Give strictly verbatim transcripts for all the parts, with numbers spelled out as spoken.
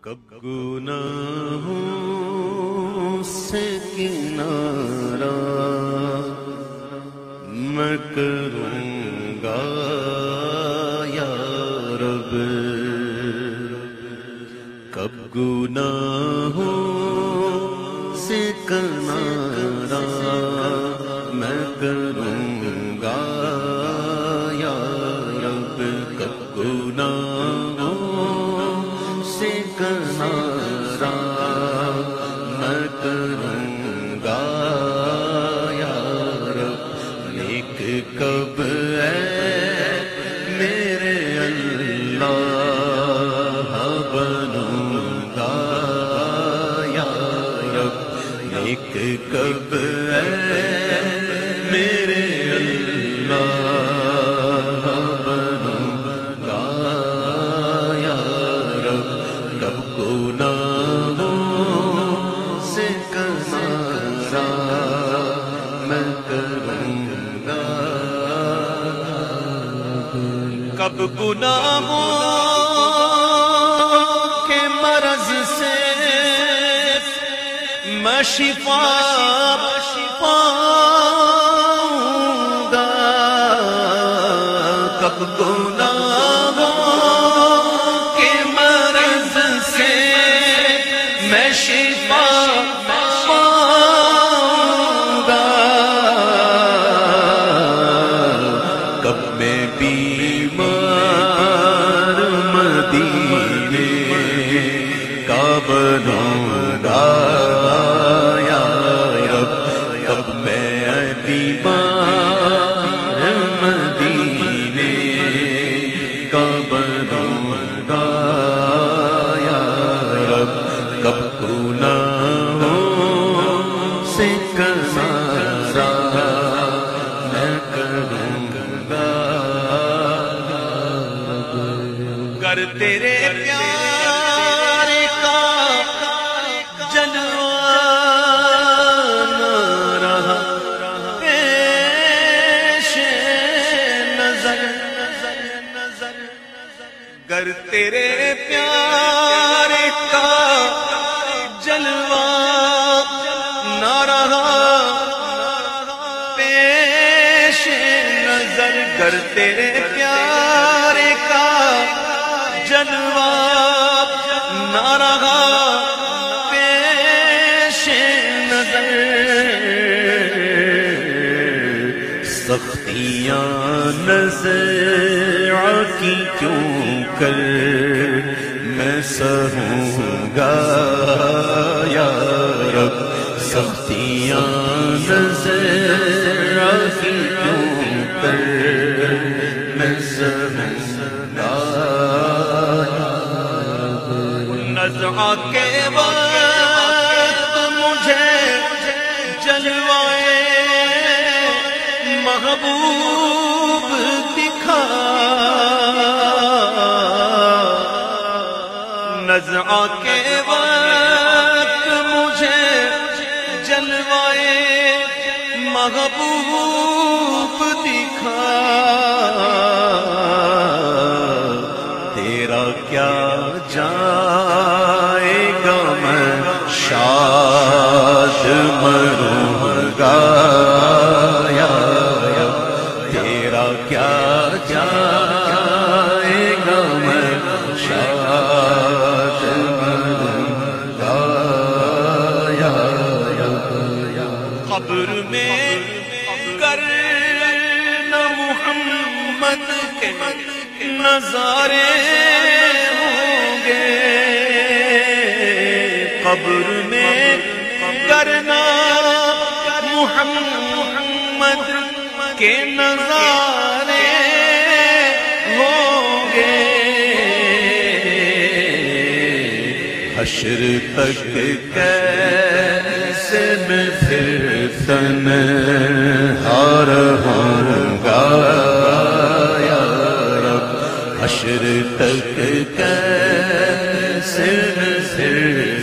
کب گناہوں سے کنارہ میں کروں گا یا رب، کب گناہوں سے کنارہ میں کروں گا یا رب، کب گناہوں سے کنارہ میں کروں گا یا رب، نیک کب ہے میرے اللہ بنوں گا یا رب، نیک کب ہے میرے اللہ بنوں گا یا رب، کب گناہوں سے کنارہ میں کروں گا، کب گناہوں کے مرض سے میں شفا پاؤں گا، کب گناہوں کے مرض سے میں شفا پاؤں گا، کب میں بیمار مدینے کا بنوں گا یا رب، کب میں بیمار مدینے کا بنوں گا یا رب، کب گناہوں سے کنارہ میں کروں گا، گر تیرے پیار کا جلوہ نہ رہا پیش نظر، گر تیرے پیار کا جلوہ نہ رہا پیش نظر، گر تیرے پیار کا جلوہ نہ رہا پیش نظر، سختیاں نزع کی کیوں کر میں سہوں گا یا رب، سختیاں نزع کی کیوں کر میں سہوں گا، نزع کے وقت مجھے جلوائے محبوب دکھا، نزع کے وقت مجھے جلوائے محبوب دکھا، تیرا کیا جائے گا میں شاد مروں گا یا رب، تیرا کیا جائے گا میں شاد مروں گا یا رب، قبر میں کرنا محمد کے نظارے ہوں گے، قبر میں کرنا محمد کے نظارے ہوں گے، حشر تک کیسے میں پھر تنہا رہوں گا یا رب، حشر تک کیسے میں پھر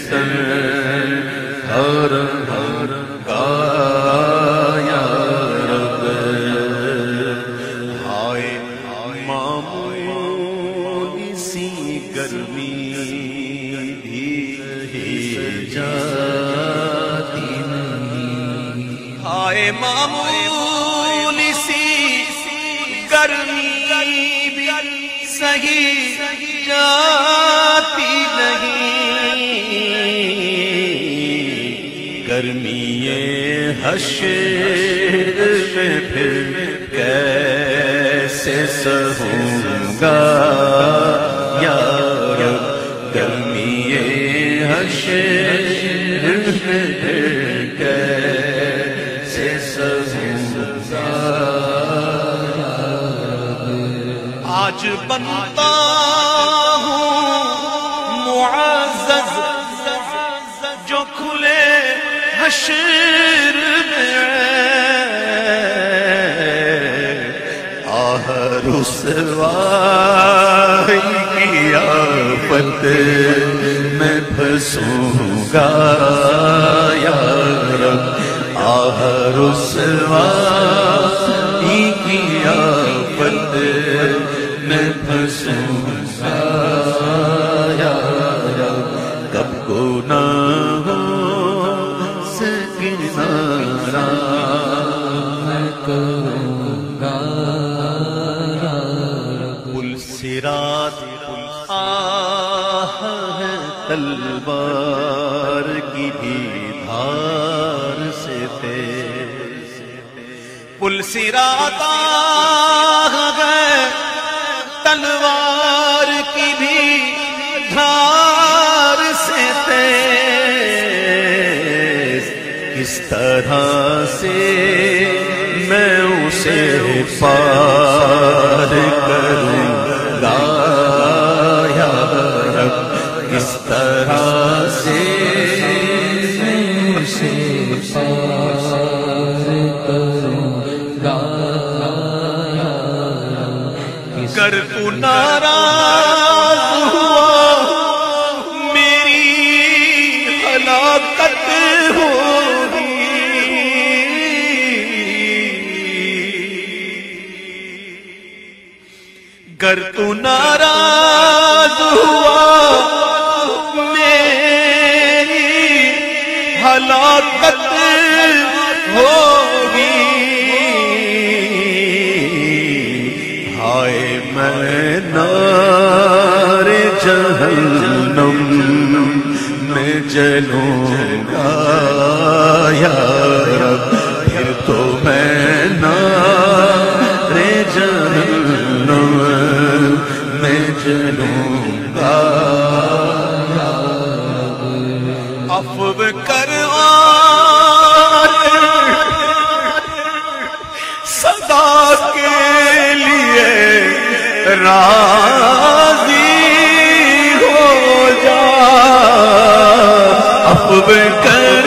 تنہا رہوں گا یا رب، ہائے معمولی سی گرمی جاتی نہیں، ہائے معمولی سی گرمی بھی صحیح جاتی نہیں، گرمی حشر میں پھر کیسے سہوں گا یا رب، گرمی حشر میں پھر کیسے سہوں گا یا رب۔ آج بنتا ہوں معزز جو کھلے حشر میں، آہ رسوائی کی آفت میں پھنسوں گا یا رب، آہ رسوائی کی آفت میں پھنسوں گا یا رب، کب گناہوں سے کنارہ میں کروں گا یا رب۔ پل صراط آہ ہے تلوار کی بھی دھار سے تیز، پل صراط آہ ہے تلوار کی بھی دھار سے تیز، کس طرح سے میں اسے پار کروں گا یا رب، کس طرح سے میں اسے پار کروں گا یا رب، گر تو ناراض ہوا میری ہلاکت ہوگی، گر تو ناراض ہوا میری ہلاکت ہوگی، ہائے میں نار جہنم میں جلوں گا یا رب، پھر تو میں نار جہنم میں جلوں گا یا رب، عفو کر صدا کے لیے راضی ہو جا، عفو کر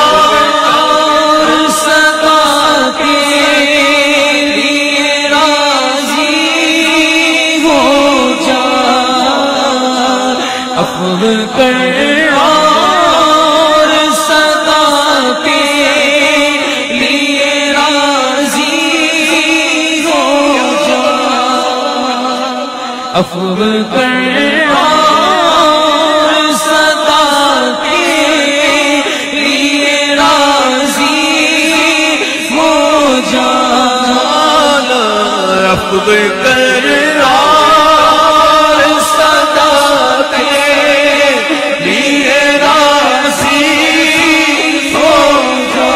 صدا کے لیے راضی ہو جا، عفو کر عفو کر اور صدا کے لیے راضی ہو جا، عفو کر اور صدا کے لیے راضی ہو جا،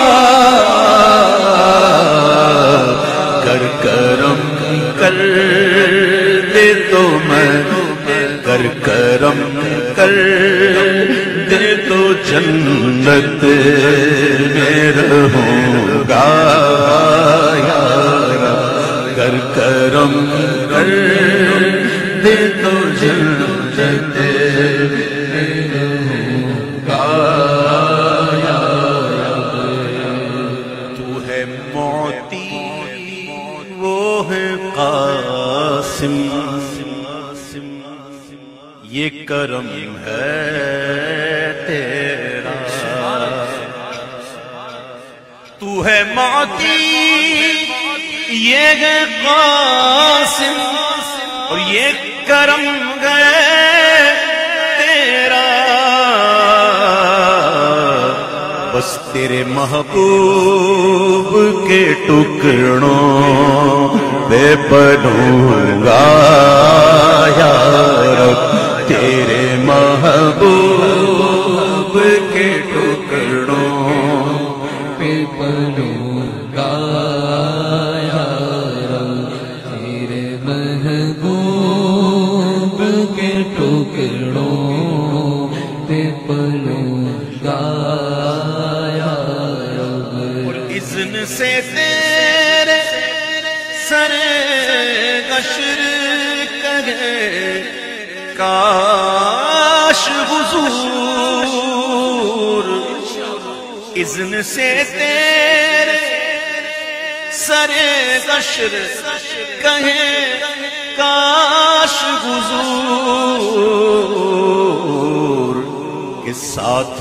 کر کرم کر دے تو میں، کر کرم کر دے تو جنت میں رہوں گا یا رب، کر کرم کر دے تو جنت میں رہوں گا یا رب، تو ہے موتی وہ ہے قاسم، یہ کرم ہے تیرا، تو ہے موتی یہ ہے قاسم، اور یہ کرم ہے تیرا، تیرے محبوب کے ٹکڑوں پہ پڑھوں گا یا رب، تیرے محبوب کے ٹکڑوں پہ پڑھوں گا یا رب، تیرے محبوب کے ٹکڑوں پہ پڑھوں گا یا رب۔ اذن سے تیرے سر غشر کرے کاش حضور، اذن سے تیرے سر غشر کہے کاش حضور، کے ساتھ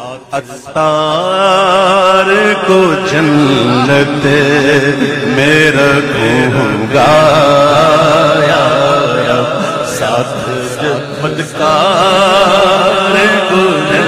عطار کو جنت میں رکھوں گا یا رب، ساتھ بدکار کو